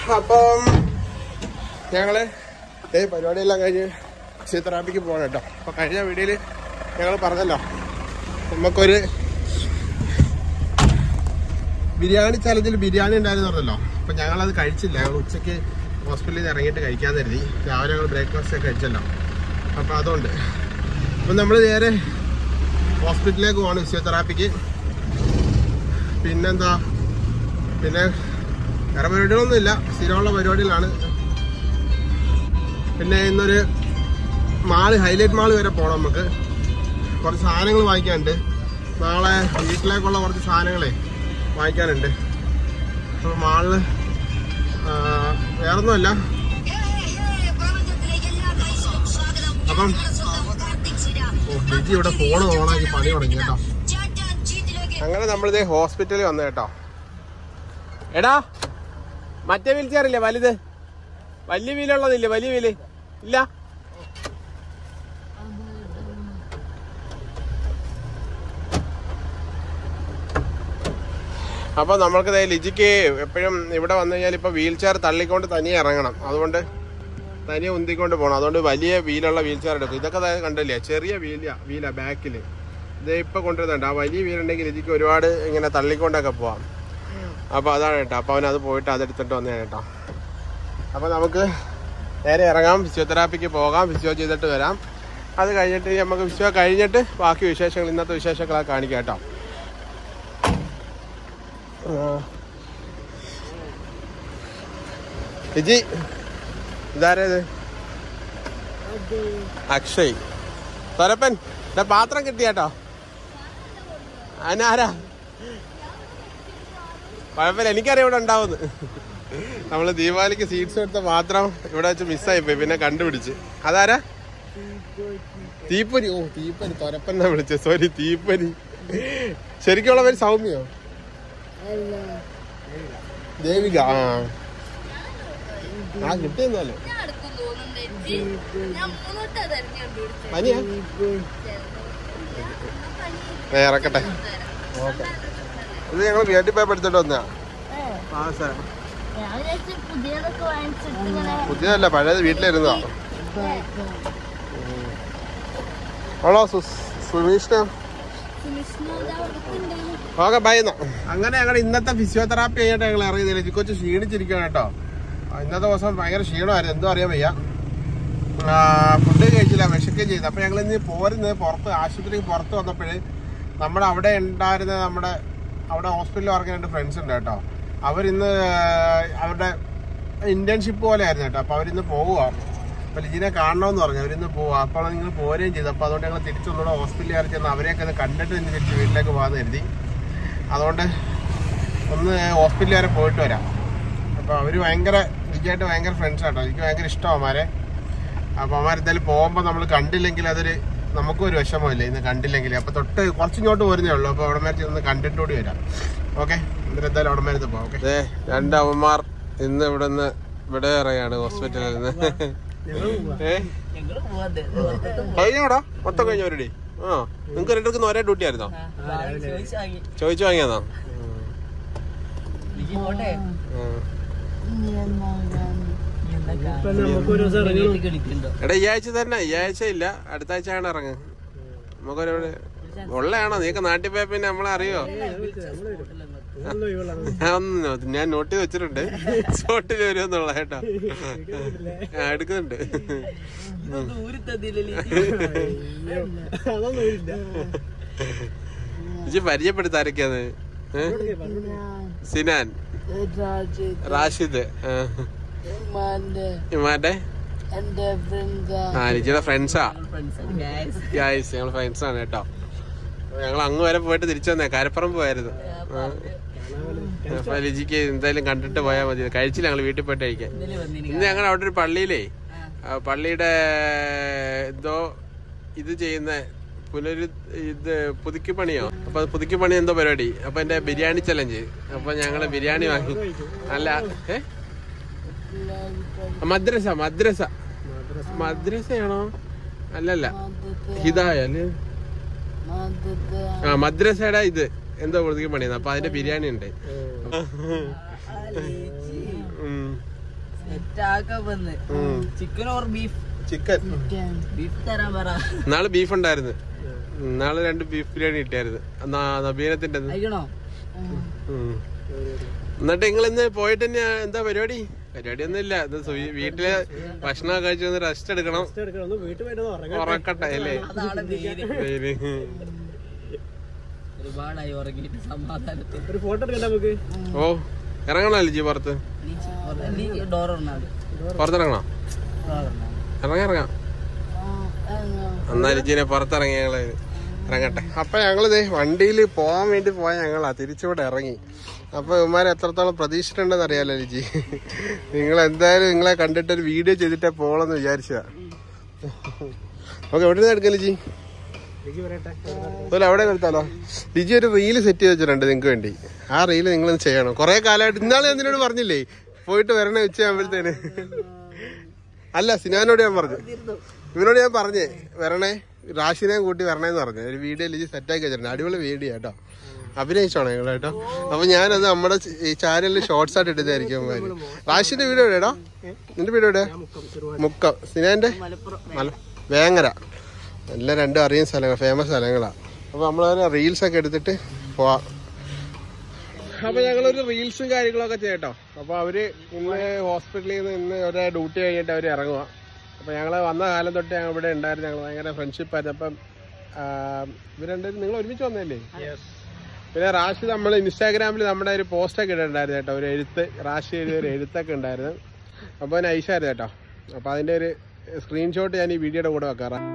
അപ്പം ഞങ്ങള് പരിപാടിയെല്ലാം കഴിഞ്ഞ് ഫിസിയോതെറാപ്പിക്ക് പോകണം കേട്ടോ. അപ്പൊ കഴിഞ്ഞ വീഡിയോയില് ഞങ്ങൾ പറഞ്ഞല്ലോ നമുക്കൊരു ബിരിയാണി ചലഞ്ചിൽ ബിരിയാണി ഉണ്ടായിരുന്നു പറഞ്ഞല്ലോ. അപ്പൊ ഞങ്ങളത് കഴിച്ചില്ല. ഞങ്ങൾ ഉച്ചയ്ക്ക് ഹോസ്പിറ്റലിൽ നിന്ന് ഇറങ്ങിയിട്ട് കഴിക്കാന്ന് കരുതി. രാവിലെ ഞങ്ങൾ ബ്രേക്ക്ഫാസ്റ്റ് ഒക്കെ കഴിച്ചല്ലോ. അപ്പൊ അതുകൊണ്ട് അപ്പം നമ്മൾ നേരെ ഹോസ്പിറ്റലിലേക്ക് പോകണം ഫിസിയോതെറാപ്പിക്ക്. പിന്നെന്താ, പിന്നെ വേറെ പരിപാടികളൊന്നുമില്ല, സ്ഥിരമുള്ള പരിപാടികളാണ്. പിന്നെ ഇന്നൊരു ഹൈലൈറ്റ് മാള് വരെ പോകണം. നമുക്ക് കുറച്ച് സാധനങ്ങൾ വാങ്ങിക്കാനുണ്ട്. നാളെ വീട്ടിലേക്കുള്ള കുറച്ച് സാധനങ്ങളെ വാങ്ങിക്കാനുണ്ട്. അപ്പോൾ മാളില് വേറൊന്നുമല്ല. അപ്പം ലിജി ഇവിടെ ഫോണ് ഓണാക്കി പണി തുടങ്ങി കേട്ടോ. അങ്ങനെ നമ്മളിത് ഹോസ്പിറ്റലിൽ വന്നു കേട്ടോ. എടാ മറ്റേ വീൽ ചെയറില്ലേ വലുത്, വലിയ വീലുള്ളതില്ലേ? വലിയ വീല് ഇല്ല. അപ്പൊ നമ്മൾക്ക് ലിജിക്ക് എപ്പോഴും ഇവിടെ വന്നു കഴിഞ്ഞാൽ ഇപ്പൊ വീൽ ചെയർ തള്ളിക്കൊണ്ട് തനിയെ ഇറങ്ങണം. അതുകൊണ്ട് തനിയെ ഉന്തിക്കൊണ്ട് പോകണം. അതുകൊണ്ട് വലിയ വീലുള്ള വീൽ ചെയർ എടുക്കും. ഇതൊക്കെ കണ്ടില്ലേ, ചെറിയ വീലാ ബാക്കിൽ. ഇത് ഇപ്പൊ കൊണ്ടുവരുന്നുണ്ട്. ആ വലിയ വീലുണ്ടെങ്കിൽ ലിജിക്ക് ഒരുപാട് ഇങ്ങനെ തള്ളിക്കൊണ്ടൊക്കെ പോവാം. അപ്പൊ അതാണ് കേട്ടോ. അപ്പൊ അവനത് പോയിട്ട് അതെടുത്തിട്ട് വന്നതാണ് കേട്ടോ. അപ്പൊ നമുക്ക് നേരെ ഇറങ്ങാം, ഫിസിയോതെറാപ്പിക്ക് പോകാം, ഫിസിയോ ചെയ്തിട്ട് വരാം. അത് കഴിഞ്ഞിട്ട് നമുക്ക് ഫിസിയോ കഴിഞ്ഞിട്ട് ബാക്കി വിശേഷങ്ങൾ, ഇന്നത്തെ വിശേഷങ്ങളൊക്കെ കാണിക്കാം കേട്ടോ. ലിജി ഇതാരേത്? അക്ഷയ്. തൊരപ്പൻ പാത്രം കിട്ടിയാട്ടോ. അതിനാരാ? കുഴപ്പമില്ല, എനിക്കറിയാം ഇവിടെ ഉണ്ടാവുന്നു. നമ്മള് ദീപാവലിക്ക് സീറ്റ്സ് എടുത്ത പാത്രം ഇവിടെ വെച്ച് മിസ്സായിപ്പോയി, പിന്നെ കണ്ടുപിടിച്ച്. അതാരാ? തീപ്പൊരി. ഓ തീപ്പൊരി, തൊരപ്പനാ വിളിച്ചത്. സോറി, തീപ്പൊരി. ശരിക്കുള്ള പേര് സൗമ്യോ? ദേവിക. ആ കിട്ടിയെന്നല്ലോ. പനിയാ? ഇറക്കട്ടെ. ഓക്കെ. ഇത് ഞങ്ങൾ വീട്ടിൽ പോയി എടുത്തിട്ട് വന്നതാ. പുതിയതല്ല, പഴയത് വീട്ടിലിരുന്നതാ. ഹലോ സുമീഷ്ണ. ഓക്കെ ബൈ എന്നാ. അങ്ങനെ ഞങ്ങൾ ഇന്നത്തെ ഫിസിയോതെറാപ്പി കഴിഞ്ഞിട്ട് ഞങ്ങൾ ഇറങ്ങിയതില്ല. കൊച്ചു ക്ഷീണിച്ചിരിക്കുകയാണ് കേട്ടോ. ഇന്നത്തെ ദിവസം ഭയങ്കര ക്ഷീണമായിരുന്നു, എന്തോ അറിയാൻ വയ്യ. ഫുഡ് കഴിച്ചില്ല, വിശക്കുകയും ചെയ്തു. അപ്പൊ ഞങ്ങൾ ഇന്ന് പോരുന്നത് പുറത്ത്, ആശുപത്രിക്ക് പുറത്ത് വന്നപ്പോഴേ നമ്മുടെ അവിടെ ഉണ്ടായിരുന്ന അവിടെ ഹോസ്പിറ്റലിൽ വർക്ക് 2 ഫ്രണ്ട്സ് ഉണ്ട് കേട്ടോ. അവരിന്ന് അവരുടെ ഇന്റേൺഷിപ്പ് പോലെ ആയിരുന്നു കേട്ടോ. അപ്പൊ അവരിന്ന് പോവുക. അപ്പൊ ലിജിനെ കാണണമെന്ന് പറഞ്ഞു. അവരിന്ന് പോവുക. അപ്പോൾ നിങ്ങൾ പോരുകയും ചെയ്തു. അപ്പൊ അതുകൊണ്ട് ഞങ്ങൾ തിരിച്ചൊന്നുകൂടെ ഹോസ്പിറ്റലിൽ കയറി ചെന്ന് അവരെയൊക്കെ ഒന്ന് കണ്ടിട്ട് ഇന്ന് തിരിച്ച് വീട്ടിലേക്ക് പോകാമെന്ന് കരുതി. അതുകൊണ്ട് ഒന്ന് ഹോസ്പിറ്റലിൽ വരെ പോയിട്ട് വരാം. അപ്പൊ അവര് ലിജിയായിട്ട് ഭയങ്കര ഫ്രണ്ട്സ് ആട്ടോ. എനിക്ക് ഭയങ്കര ഇഷ്ടമാണ് അവന്മാരെ. അപ്പൊ അവന്മാരെന്തായാലും പോകുമ്പോ നമ്മൾ കണ്ടില്ലെങ്കിൽ അതൊരു നമുക്കും ഒരു വിഷമമില്ലേ, ഇന്ന് കണ്ടില്ലെങ്കിൽ. അപ്പൊ തൊട്ട് കുറച്ചിങ്ങോട്ട് പോരുന്നേ ഉള്ളൂ. അപ്പൊ അവിടെ മേരത്ത് ഒന്ന് കണ്ടിട്ടോടി വരാം. ഓക്കെ, എന്നിട്ട് എന്തായാലും അവിടെ മേരത്ത് പോവാം. ഓക്കെ. 2 അവന്മാർ ഇന്ന് ഇവിടെ ഇറങ്ങാണ് ഹോസ്പിറ്റലിൽ നിന്ന്. കഴിഞ്ഞോടാ? മൊത്തം കഴിഞ്ഞവരുടെ? നിങ്ങക്ക് 2 പേർക്കും ഒരേ ഡ്യൂട്ടി ആയിരുന്നോ? ചോദിച്ചു വാങ്ങിയാന്നോ? എടാ ഈ ആഴ്ച തന്നെ, ഈ ആഴ്ച ഇല്ല, അടുത്ത ആഴ്ച ആണ് ഇറങ്ങ്. നമുക്കൊരു ഉള്ളയാണോ? നീക്ക് നാട്ടിൽ പോയ പിന്നെ നമ്മളെ അറിയോ? ഞാൻ നോട്ട് ചെയ്ത് വെച്ചിട്ടുണ്ട്. സ്പോട്ടിൽ വരുമെന്നുള്ള കേട്ടോ. എടുക്കുന്നുണ്ട്. പരിചയപ്പെടുത്ത ആരൊക്കെയാന്ന്? സിനാൻ, റാഷിദ്, ഇമാന്റെ ലിജിയുടെ ഫ്രണ്ട്സാ. ഞങ്ങൾ ഫ്രണ്ട്സാണ് കേട്ടോ. ഞങ്ങൾ അങ്ങ് വരെ പോയിട്ട് തിരിച്ചു വന്നേ. കരപ്പുറം പോയായിരുന്നു. അപ്പൊ ലിജിക്ക് എന്തായാലും കണ്ടിട്ട് പോയാൽ മതി. കഴിച്ചില്ല, ഞങ്ങൾ വീട്ടിൽ പോയിട്ട് കഴിക്കാൻ. ഇന്ന് ഞങ്ങൾ അവിടെ ഒരു പള്ളിയുടെ എന്തോ ഇത് ചെയ്യുന്ന പുതുക്കി പണിയോ. അപ്പൊ പുതുക്കി പണി എന്തോ പരിപാടി. അപ്പൊ എന്റെ ബിരിയാണി ചലഞ്ച്. അപ്പൊ ഞങ്ങള് ബിരിയാണി വാങ്ങി. അല്ല മദ്രസയാണോ? അല്ലല്ല, ഹിദായ അല്ലേ? മദ്രസയുടെ ഇത് എന്തോ പുതുക്കി പണിയുന്നത്. അപ്പൊ അതിന്റെ ബിരിയാണി ഉണ്ട്. Chicken or beef? Chicken. Beef തരാൻ പറ. നാളെ ബീഫ് ഉണ്ടായിരുന്നു, നാളെ 2 ബീഫ് ബിരിയാണി കിട്ടിയായിരുന്നു നബീനത്തിന്റെ. എന്നിട്ട് നിങ്ങൾ ഇന്ന് പോയിട്ട് തന്നെ എന്താ പരിപാടി? പരിപാടിയൊന്നും ഇല്ല, വീട്ടില് ഭക്ഷണം കഴിച്ചു റെസ്റ്റ് എടുക്കണം, ഉറക്കട്ടെ അല്ലേ? ഓ ഇറങ്ങണോ ലിജി പുറത്ത്? പുറത്തിറങ്ങണോ? ഇറങ്ങാം. എന്നാ ലിജിനെ പുറത്തിറങ്ങി ഞങ്ങള് ഇറങ്ങട്ടെ. അപ്പൊ ഞങ്ങളിത് വണ്ടിയിൽ പോകാൻ വേണ്ടി പോയാൽ ഞങ്ങളാ തിരിച്ചിവിടെ ഇറങ്ങി. അപ്പൊ ഇവന്മാരെ എത്രത്തോളം പ്രതീക്ഷിച്ചിട്ടുണ്ടെന്ന് അറിയാലോ ലിജി. നിങ്ങൾ എന്തായാലും നിങ്ങളെ കണ്ടിട്ടൊരു വീഡിയോ ചെയ്തിട്ടേ പോകണമെന്ന് വിചാരിച്ചതാ. ഓക്കെ, എവിടെ നിന്ന് എടുക്കാം ലിജി? അതുപോലെ അവിടെ എടുത്താലോ? ലിജി ഒരു റീല് സെറ്റ് ചെയ്ത് വെച്ചിട്ടുണ്ട് നിങ്ങൾക്ക് വേണ്ടി. ആ റീല് നിങ്ങളൊന്ന് ചെയ്യണം. കുറെ കാലമായിട്ട് ഇന്നാളെ ഞാൻ നിന്നോട് പറഞ്ഞില്ലേ പോയിട്ട് വരണേ ഉച്ചയാകുമ്പോഴത്തേന്. അല്ല, സിനാനോട് ഞാൻ പറഞ്ഞു, ഇവനോട് ഞാൻ പറഞ്ഞേ വരണേ, റാഷിനെ കൂട്ടി വരണേന്ന് പറഞ്ഞു. ഒരു വീഡിയോ ലിജി സെറ്റാക്കി വെച്ചിട്ടുണ്ട്, അടിപൊളി വീഡിയോ കേട്ടോ, അഭിനയിച്ചോണോ നിങ്ങൾ കേട്ടോ. അപ്പൊ ഞാനത് നമ്മുടെ ഈ ചാനലിൽ ഷോർട്സ് ആയിട്ട് ഇട്ടതായിരിക്കും. റാഷിന്റെ വീഡിയോ എവിടെയാടാ? നിന്റെ വീഡിയോ എവിടെയാ? മുക്കം. സിനാന്റെ വേങ്ങര. എല്ലാം രണ്ടും അറിയുന്ന സ്ഥലങ്ങൾ, ഫേമസ് സ്ഥലങ്ങളാണ്. അപ്പൊ നമ്മളൊരു റീൽസ് ഒക്കെ എടുത്തിട്ട് പോവാം. അപ്പൊ ഞങ്ങളൊരു റീൽസും കാര്യങ്ങളൊക്കെ ചെയ്യട്ടോ. അപ്പൊ അവര് ഇന്ന് ഹോസ്പിറ്റലിൽ നിന്ന് ഇന്ന് ഒരു ഡ്യൂട്ടി കഴിഞ്ഞിട്ട് അവര് ഇറങ്ങുക. അപ്പൊ ഞങ്ങള് വന്ന കാലം തൊട്ട് ഞങ്ങൾ ഇവിടെ ഉണ്ടായിരുന്നു, ഞങ്ങൾ ഭയങ്കര ഫ്രണ്ട്ഷിപ്പായിരുന്നു. അപ്പം ഇവരുണ്ടായിരുന്നു. നിങ്ങൾ ഒരുമിച്ച് വന്നല്ലേ? പിന്നെ റാഷി നമ്മൾ ഇൻസ്റ്റാഗ്രാമിൽ നമ്മുടെ ഒരു പോസ്റ്റൊക്കെ ഇട്ടിട്ടുണ്ടായിരുന്നു കേട്ടോ, ഒരു എഴുത്ത്, റാഷി എഴുതിയ ഒരു എഴുത്തൊക്കെ ഉണ്ടായിരുന്നു. അപ്പോൾ നൈസായിരുന്നു കേട്ടോ. അപ്പോൾ അതിൻ്റെ ഒരു സ്ക്രീൻഷോട്ട് ഞാൻ ഈ വീഡിയോയുടെ കൂടെ വെക്കാറാണ്.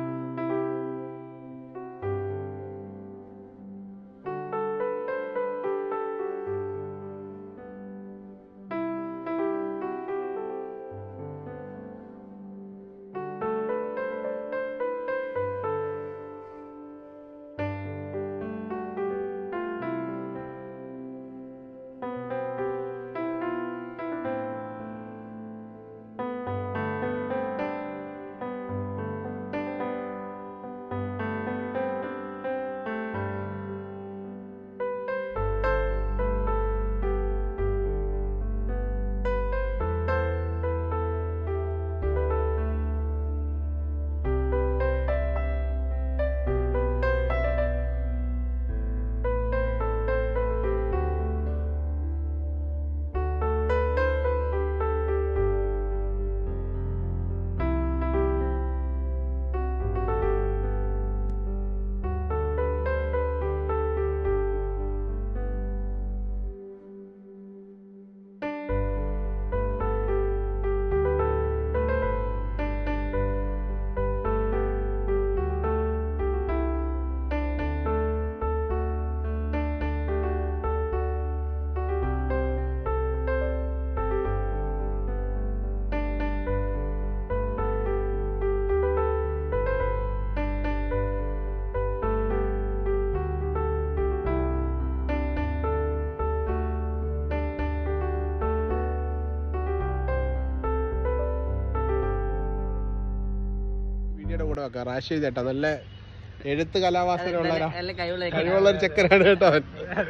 കൂടെ വെക്കാം. റാഷി ചേട്ടാ നല്ല എഴുത്ത് കലാവാസനയുള്ള കഴിവുള്ളൊരു ചെക്കനാണ് കേട്ടോ അവൻ.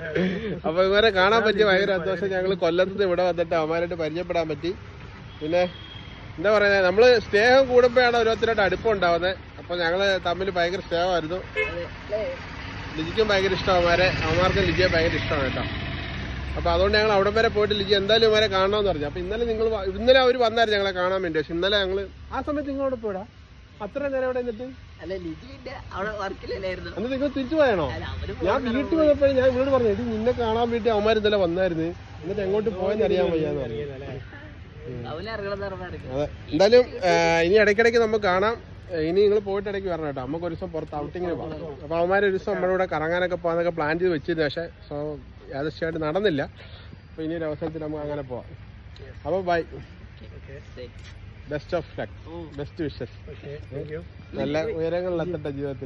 അപ്പൊ ഇവരെ കാണാൻ പറ്റി ഭയങ്കര സന്തോഷം. ഞങ്ങൾ കൊല്ലത്ത് ഇവിടെ വന്നിട്ട് അവന്മാരായിട്ട് പരിചയപ്പെടാൻ പറ്റി. പിന്നെ എന്താ പറയുക, നമ്മള് സ്നേഹം കൂടുമ്പോഴാണ് ഓരോരുത്തരായിട്ട് അടുപ്പം ഉണ്ടാവുന്നത്. അപ്പൊ ഞങ്ങള് തമ്മിൽ ഭയങ്കര സ്നേഹമായിരുന്നു. ലിജിക്കും ഭയങ്കര ഇഷ്ടം അവന്മാർക്കും ലിജിയെ ഭയങ്കര ഇഷ്ടമാണ് കേട്ടോ. അപ്പൊ അതുകൊണ്ട് ഞങ്ങൾ അവിടെ വരെ പോയിട്ട് ലിജി എന്തായാലും ഇവരെ കാണണമെന്ന് പറഞ്ഞു. അപ്പൊ ഇന്നലെ അവർ വന്നായിരുന്നു ഞങ്ങളെ കാണാൻ വേണ്ടി. പക്ഷെ ഇന്നലെ ഞങ്ങള് ആ സമയത്ത് നിങ്ങളവിടെ പോയിടാ അത്ര നേരം അവിടെ എന്നിട്ട് എന്നിട്ട് നിങ്ങൾ തിരിച്ചു പോയാണോ? ഞാൻ വീട്ടിൽ വന്നപ്പോഴും ഞാൻ ഇവരോട് പറഞ്ഞു, ഇത് നിന്നെ കാണാൻ വേണ്ടി അവന്മാർ ഇന്നലെ വന്നായിരുന്നു, എന്നിട്ട് എങ്ങോട്ട് പോയെന്ന് അറിയാൻ വയ്യാന്ന് പറഞ്ഞു. അതെ, എന്തായാലും ഇനി ഇടയ്ക്കിടയ്ക്ക് നമുക്ക് കാണാം. ഇനി നിങ്ങൾ പോയിട്ട് ഇടയ്ക്ക് വരണം കേട്ടോ. നമുക്ക് ഒരു ദിവസം പുറത്ത് ഔട്ടിങ്ങിന് പോകാം. അപ്പൊ അവന്മാർ ഒരു ദിവസം നമ്മുടെ കൂടെ കറങ്ങാനൊക്കെ പോകാനൊക്കെ പ്ലാൻ ചെയ്ത് വെച്ചിരുന്നു. പക്ഷെ യാദൃശ്യമായിട്ട് നടന്നില്ല. അപ്പൊ ഇനി ഒരു അവസരത്തിൽ നമുക്ക് അങ്ങനെ പോവാം. അപ്പൊ bye, best of luck, best wishes. നല്ല ഉയരങ്ങളിലെത്തട്ടെ ജീവിതത്തിൽ.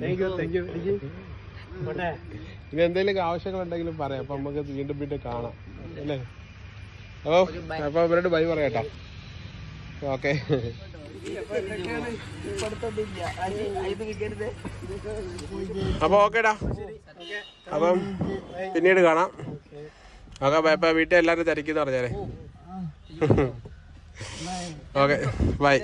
ഇനി എന്തെങ്കിലും ആവശ്യങ്ങളുണ്ടെങ്കിലും പറയാം. അപ്പൊ നമുക്ക് വീണ്ടും വീണ്ടും കാണാം അല്ലേ? അപ്പൊ അവരോട് ബൈ പറയാട്ടോ. ഓക്കെ, അപ്പൊ ഓക്കേടാ. അപ്പം പിന്നീട് കാണാം. Okay bye. ഇപ്പൊ വീട്ടിൽ എല്ലാവരും തിരക്കിന്ന് പറഞ്ഞാലേ. Okay bye.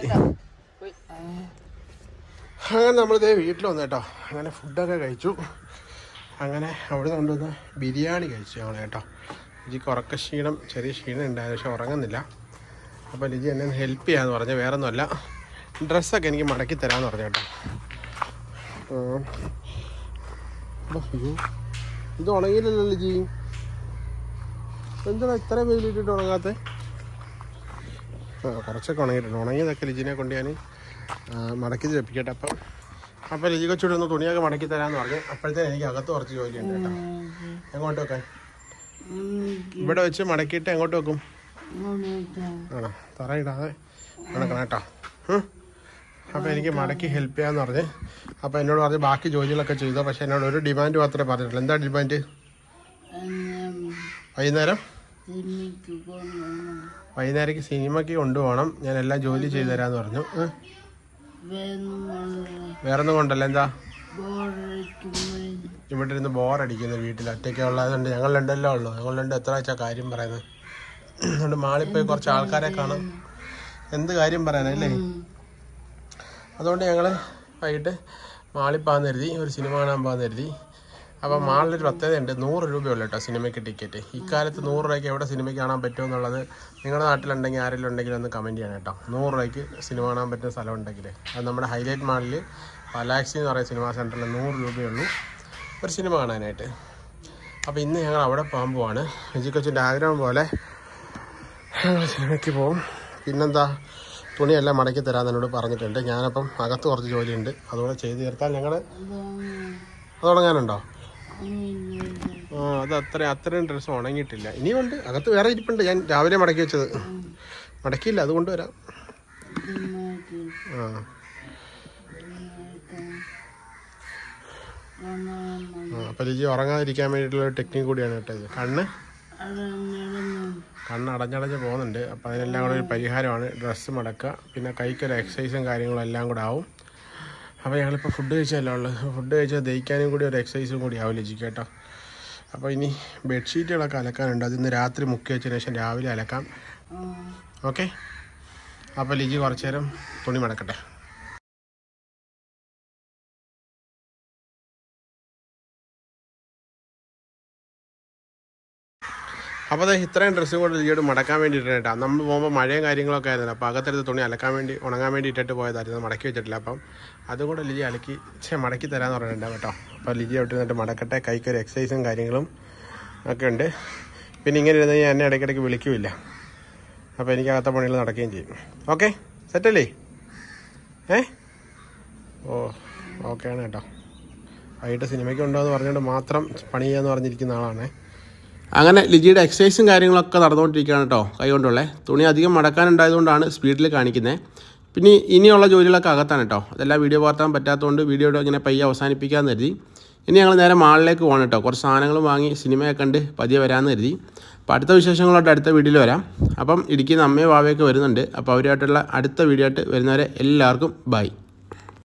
അങ്ങനെ നമ്മളിതേ വീട്ടിൽ വന്നു കേട്ടോ. അങ്ങനെ ഫുഡൊക്കെ കഴിച്ചു. അങ്ങനെ അവിടെ നിന്ന് കൊണ്ടുവന്ന് ബിരിയാണി കഴിച്ചു ഞങ്ങൾ കേട്ടോ. ലിജിക്ക് ഉറക്ക ക്ഷീണം, ചെറിയ ക്ഷീണം ഉണ്ടായത്, പക്ഷെ ഉറങ്ങുന്നില്ല. അപ്പോൾ ലിജി എന്നെ ഹെൽപ്പ് ചെയ്യാമെന്ന് പറഞ്ഞു. വേറെ ഒന്നുമല്ല, ഡ്രസ്സൊക്കെ എനിക്ക് മടക്കി തരാമെന്ന് പറഞ്ഞു കേട്ടോ. അയ്യോ, ഇത് ഉണങ്ങിയില്ലല്ലോ ലിജി. എന്താണ് ഇത്രയും വെയിലിട്ടിട്ട് ഉണങ്ങാത്ത? കുറച്ചൊക്കെ ഉണങ്ങിയിട്ടുണ്ട്. ഉണങ്ങിയതൊക്കെ ലിജിനെ കൊണ്ട് ഞാൻ മടക്കി വെപ്പിക്കട്ടെ. അപ്പം ലിജി കൊച്ചൂടെ ഒന്ന് തുണിയൊക്കെ മടക്കി തരാമെന്ന് പറഞ്ഞു. അപ്പോഴത്തേന് എനിക്ക് അകത്ത് കുറച്ച് ജോലിയുണ്ട് കേട്ടോ. എങ്ങോട്ട് വെക്കാൻ? ഇവിടെ വെച്ച് മടക്കിയിട്ട് എങ്ങോട്ട് വെക്കും? ആണോ, തറയിടാതെ മടക്കണം കേട്ടോ. അപ്പോൾ എനിക്ക് മടക്കി ഹെൽപ്പ് ചെയ്യാമെന്ന് പറഞ്ഞ്. അപ്പോൾ എന്നോട് പറഞ്ഞ് ബാക്കി ജോലികളൊക്കെ ചെയ്തോ. പക്ഷെ എന്നോട് ഒരു ഡിമാൻഡ് മാത്രമേ പറഞ്ഞിട്ടുള്ളൂ. എന്താ ഡിമാൻഡ്? വൈകുന്നേരക്ക് സിനിമയ്ക്ക് കൊണ്ടുപോകണം, ഞാൻ എല്ലാം ജോലി ചെയ്തു തരാമെന്ന് പറഞ്ഞു. വേറൊന്നും കൊണ്ടല്ല. എന്താ ഇവിടെ ഇരുന്ന് ബോറടിക്കുന്നു വീട്ടിൽ ഒറ്റയ്ക്ക് ഉള്ളതുകൊണ്ട്. ഞങ്ങൾ രണ്ടല്ലോ ഉള്ളൂ. ഞങ്ങൾ രണ്ട് എത്ര വെച്ചാൽ കാര്യം പറയുന്നത്. അതുകൊണ്ട് മാളിൽ പോയി കുറച്ച് ആൾക്കാരെ കാണാം, എന്ത് കാര്യം പറയാനല്ലേ. അതുകൊണ്ട് ഞങ്ങൾ വൈകിട്ട് മാളിൽ പോകാൻ കരുതി, ഒരു സിനിമ കാണാൻ പോകാൻ കരുതി. അപ്പോൾ മാളിലൊരു പ്രത്യേകതയുണ്ട്, 100 രൂപയുള്ളൂ കേട്ടോ സിനിമയ്ക്ക് ടിക്കറ്റ്. ഇക്കാലത്ത് 100 രൂപയ്ക്ക് എവിടെ സിനിമയ്ക്ക് കാണാൻ പറ്റുമെന്നുള്ളത് നിങ്ങളുടെ നാട്ടിലുണ്ടെങ്കിൽ ആരെങ്കിലും ഉണ്ടെങ്കിൽ ഒന്ന് കമൻറ്റ് ചെയ്യണം കേട്ടോ. 100 രൂപയ്ക്ക് സിനിമ കാണാൻ പറ്റുന്ന സ്ഥലം ഉണ്ടെങ്കിൽ അത് നമ്മുടെ ഹൈലൈറ്റ് മാളിൽ പലാക്സി എന്ന് പറയുന്ന സിനിമാ സെൻറ്ററിൽ 100 രൂപയുള്ളൂ ഒരു സിനിമ കാണാനായിട്ട്. അപ്പോൾ ഇന്ന് ഞങ്ങൾ അവിടെ പോകാൻ പോവാണ്. ലിജി കൊച്ചിൻ്റെ ആഗ്രഹം പോലെ ഞങ്ങൾ സിനിമയ്ക്ക് പോകും. പിന്നെന്താ, തുണിയെല്ലാം മടക്കി തരാമെന്ന് എന്നോട് പറഞ്ഞിട്ടുണ്ട്. ഞാനപ്പം അകത്ത് കുറച്ച് ജോലിയുണ്ട്, അതുകൂടെ ചെയ്ത് തീർത്താൽ ഞങ്ങൾ അത് തുടങ്ങാനുണ്ടോ? അത് അത്രയും ഡ്രസ്സ് ഉണങ്ങിയിട്ടില്ല, ഇനിയുണ്ട്. അകത്ത് വേറെ ഇരിപ്പുണ്ട്, ഞാൻ രാവിലെ മടക്കി വെച്ചത്. മടക്കിയില്ല, അത് കൊണ്ടുവരാം. അപ്പം ലിജി ഉറങ്ങാതിരിക്കാൻ വേണ്ടിയിട്ടുള്ള ടെക്നിക്ക് കൂടിയാണ് കേട്ടോ ഇത്. കണ്ണ് അടഞ്ഞടഞ്ഞ് പോകുന്നുണ്ട്. അപ്പം അതിനെല്ലാം കൂടെ ഒരു പരിഹാരമാണ് ഡ്രസ്സ് മടക്കുക, പിന്നെ കൈക്കൊരു എക്സസൈസും കാര്യങ്ങളും എല്ലാം കൂടെ ആവും. അപ്പോൾ ഞങ്ങളിപ്പോൾ ഫുഡ് കഴിച്ചല്ലോ ഉള്ളു. ഫുഡ് കഴിച്ചാൽ ദഹിക്കാനും കൂടി ഒരു എക്സസൈസും കൂടി ആവും ലിജിക്ക് കേട്ടോ. അപ്പോൾ ഇനി ബെഡ്ഷീറ്റുകളൊക്കെ അലക്കാനുണ്ട്, അതിന്ന് രാത്രി മുക്കി വെച്ചതിന് ശേഷം രാവിലെ അലക്കാം. ഓക്കെ, അപ്പോൾ ലിജി കുറച്ച് നേരം തുണി മടക്കട്ടെ. അപ്പോൾ അത് ഇത്രയും ഡ്രസ്സും കൊണ്ട് ലിജിയോട് മടക്കാൻ വേണ്ടിയിട്ട് കേട്ടോ. നമ്മൾ പോകുമ്പോൾ മഴയും കാര്യങ്ങളൊക്കെ ആയിരുന്നു. അപ്പോൾ അകത്തെടുത്ത് തുണി അലക്കാൻ വേണ്ടി ഉണങ്ങാൻ വേണ്ടി ഇട്ടിട്ട് പോയതായിരുന്നു, മടക്കി വെച്ചിട്ടില്ല. അപ്പം അതുകൂടെ ലിജി മടക്കി തരാമെന്ന് പറഞ്ഞിട്ടുണ്ട് കേട്ടോ. അപ്പോൾ ലിജി അവിടെ നിന്നിട്ട് മടക്കട്ടെ. കൈക്കൊരു എക്സസൈസും കാര്യങ്ങളും ഒക്കെ ഉണ്ട്. പിന്നെ ഇങ്ങനെ ഇരുന്ന് ഞാൻ എന്നെ ഇടയ്ക്കിടയ്ക്ക് വിളിക്കുമില്ല. അപ്പോൾ എനിക്ക് അകത്ത പണികൾ നടക്കുകയും ചെയ്യും. ഓക്കെ, സെറ്റല്ലേ? ഓക്കെയാണ് കേട്ടോ. വൈകിട്ട് സിനിമയ്ക്ക് ഉണ്ടോ എന്ന് പറഞ്ഞുകൊണ്ട് മാത്രം പണി ചെയ്യാന്ന് പറഞ്ഞിരിക്കുന്ന ആളാണ്. അങ്ങനെ ലിജിയുടെ എക്സസൈസും കാര്യങ്ങളൊക്കെ നടന്നുകൊണ്ടിരിക്കുകയാണ് കേട്ടോ. കൈ കൊണ്ടുള്ളേ തുണി അധികം മടക്കാനുണ്ടായതുകൊണ്ടാണ് സ്പീഡിൽ കാണിക്കുന്നത്. പിന്നെ ഇനിയുള്ള ജോലികളൊക്കെ അകത്താണ് കേട്ടോ. അതെല്ലാം വീഡിയോ പകർത്താൻ പറ്റാത്തതുകൊണ്ട് വീഡിയോയുടെ ഇങ്ങനെ പയ്യെ അവസാനിപ്പിക്കാമെന്ന് കരുതി. ഇനി ഞങ്ങൾ നേരെ മാളിലേക്ക് പോകണം കേട്ടോ. കുറച്ച് സാധനങ്ങൾ വാങ്ങി സിനിമയൊക്കെ കണ്ട് പതിയെ വരാമെന്ന് കരുതി. അപ്പോൾ അടുത്ത വിശേഷങ്ങളോട്ട് അടുത്ത വീഡിയോയിൽ വരാം. അപ്പം ഇടുക്കിയിൽ നിന്ന് അമ്മയും വാവയൊക്കെ വരുന്നുണ്ട്. അപ്പോൾ അവരുമായിട്ടുള്ള അടുത്ത വീഡിയോ ആയിട്ട് വരുന്നവരെ എല്ലാവർക്കും ബൈ.